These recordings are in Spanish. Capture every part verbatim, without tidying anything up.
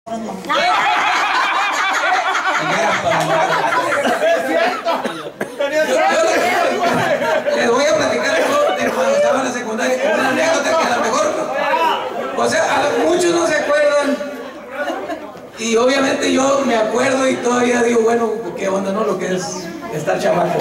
Les voy a platicar algo de cuando estaba en la secundaria, una anécdota que a lo mejor, o sea, a muchos no se acuerdan, y obviamente yo me acuerdo y todavía digo, bueno, qué onda, ¿no? Lo que es estar chamaco.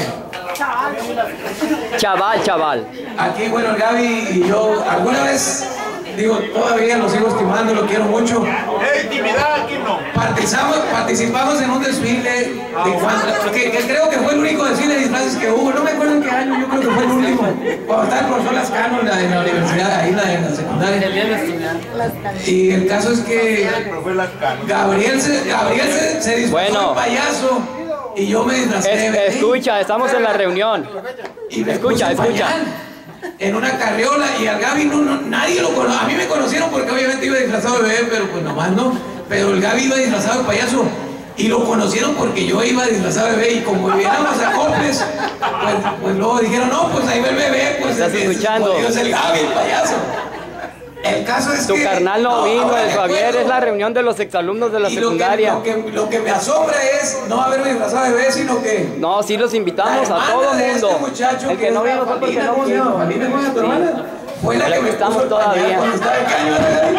Chaval, chaval. Aquí, bueno, el Gaby y yo, alguna vez, digo, todavía lo sigo estimando, lo quiero mucho. ¡Eh, intimidad aquí no! Participamos, participamos en un desfile, de cuando, que, que creo que fue el único desfile de disfraces que hubo, no me acuerdo en qué año, yo creo que fue el último. Cuando estaba el profesor Lascano en la, en la universidad, ahí en la, en la secundaria. Y el caso es que Gabriel se, Gabriel se, se disfrazó bueno. de payaso. Y yo me disfrazé Es, de escucha, estamos en la reunión. Y me escucha, puse escucha. pañal en una carriola y al Gaby no, no, nadie lo conoce. A mí me conocieron porque obviamente iba disfrazado de bebé, pero pues nomás no. Pero el Gaby iba disfrazado de payaso y lo conocieron porque yo iba disfrazado de bebé y como vivíamos a Coples, pues, pues luego dijeron, no, pues ahí va el bebé, pues ¿Estás es, escuchando? Es el Gaby, el payaso. El caso es Tu que... carnal no, no vino, el Javier, es la reunión de los exalumnos de la y secundaria. Lo que, lo, que, lo que me asombra es no haberme disfrazado de bebé, sino que... No, sí los invitamos a todo el mundo. Este el que no vino fue porque no quiso. Fue la que me puso todavía. Cuando estaba en caño,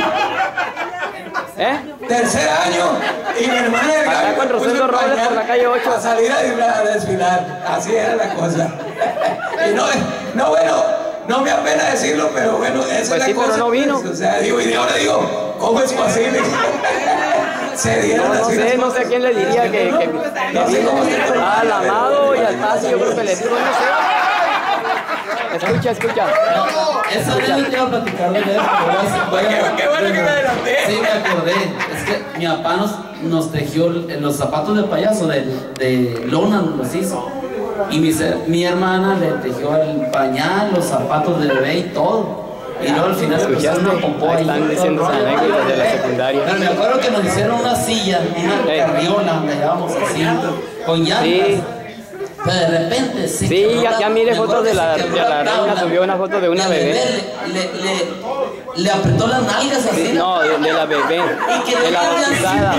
¿Eh? tercer año. Y mi hermana de acá con Rosendo Robles por la calle ocho. A salir a, a desfilar. Así era la cosa. Y no, no bueno... No me apena decirlo, pero bueno, esa pues es la sí, cosa. Pero no vino. Pues, o sea, digo, y ahora digo, ¿cómo es posible? Se dieron no, no así sé, no sé a quién le diría que, que, que no sé cómo se al Amado y al Paz, yo creo que le digo, no sé. Escucha, escucha. No, eso no te iba a platicar de eso. Qué bueno que me adelanté. Sí, me acordé. Es que mi papá nos, nos tejió los zapatos de payaso de, de lona, nos los hizo. Y mi, mi hermana le tejió el pañal, los zapatos de bebé y todo. Y luego al final se pusieron una popó ahí. Están diciendo esas anécdotas de la secundaria. Pero me acuerdo que nos hicieron una silla, una carriola donde llevábamos así, con llantas. Sí. Pero de repente se Sí, ya, ya mire fotos de la, de la reina, subió una foto de una bebé. Le, le, le, le apretó las nalgas así. No, de, de la bebé. Y que de la bautizada.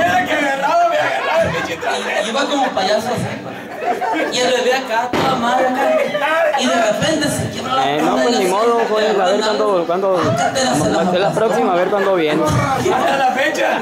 Y iba como payaso así. Y el bebé acá, toda madre acá. Y de repente se quiebra la eh, No, pues ni modo, joder, a ver cuándo, cuándo, hasta la próxima, a ver cuándo viene. Hasta la fecha.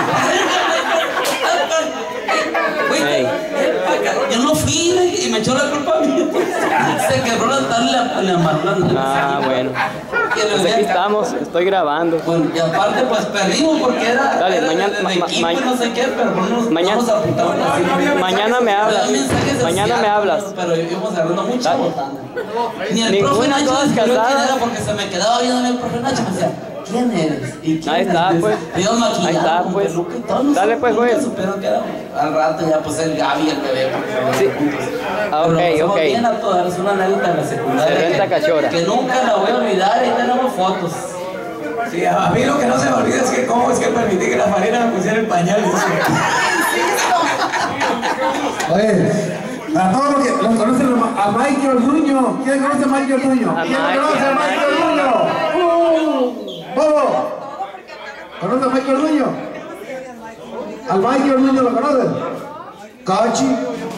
Hey. Yo no fui y me echó la culpa a mí. Se quebró la tabla, le amarró la nalga. Ah, bueno. Pues aquí estamos, estoy grabando. Bueno, y aparte pues perdimos porque era, Dale, era mañana, de, de ma, equipo ma, y no sé qué, pero no nos, mañana, no nos apuntaron así. Mañana me hablas. Mañana me hablas. Pero íbamos agarrando mucha botana. Ni el profe Ninguna, Nacho todas descubrió quién era casadas. porque se me quedaba viendo el profe Nacho. Me decía, ¿quién eres? ¿Y quién Ahí está, eres? pues. Y yo maquillado, Ahí está, con pues. peluca y todo, no Dale, sé, pues, nunca güey. supieron que era. Al rato ya pues el Gaby y el bebé. Sí. Ah, ok, Pero ok. bien a todas, es una anécdota de la secundaria. Se renta que- cachora. Que nunca la voy a olvidar, ahí tenemos fotos. Sí, a mí lo que no se me olvida es que cómo es que permití que la Farina me pusiera el pañal. Oye, a todos los que los conocen a Michael Orduño. ¿Quién conoce a Michael Orduño? A ¿Quién Michael, conoce a a Michael Orduño? ¡Uh! ¡Vamos! ¿Conoce a Michael Orduño? ¿Al Michael Orduño lo conocen? Cachi.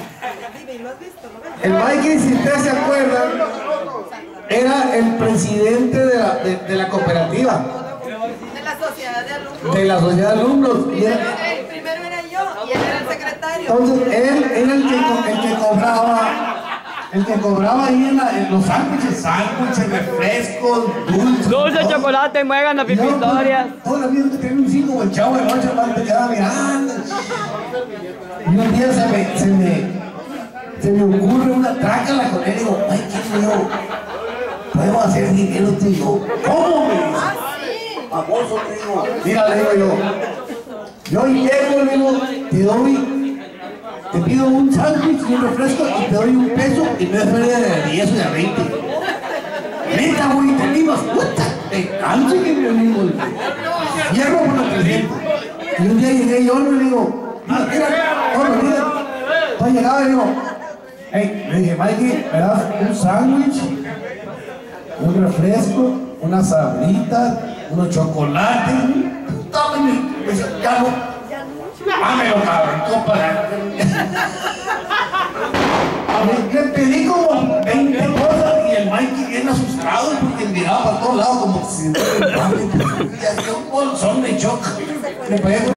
El Michael, si ustedes se acuerdan, era el presidente de la, de, de la cooperativa. De la sociedad de alumnos. De la sociedad de alumnos. Y él, El primero era yo y él era el secretario. entonces, él era el que, el que cobraba, el que cobraba ahí en, la, en los sándwiches, sándwiches, refrescos, dulces. Dulce, chocolate, muegan las historias. Toda la vida que tenía un cinco, el chavo de noche, más te quedaba mirando. Y un día se me, se me, se me ocurre una trácala con él y digo, ay, ¿qué fue yo? Podemos hacer dinero tú y yo. ¿Cómo me dice? Famoso, te digo. Mira, le digo yo. Yo llego, le digo, te doy, te pido un sándwich y un refresco y te doy un peso y me das feria de diez o de veinte. Neta, güey, te animas, puta, te canso que me animo. Cierro por los trescientos. Y un día llegué yo y le digo, mira, mira, no, mira. Entonces llegaba y le digo, hey, le dije, Mikey, me das un sándwich, un refresco, unas sabritas, unos chocolates. Dame, me decía, ya no, Dámelo, cabrón, tú pagar. Le pedí como veinte cosas y el Mikey bien asustado porque miraba para todos lados como si se sintiera un bolsón de choc. Le pedí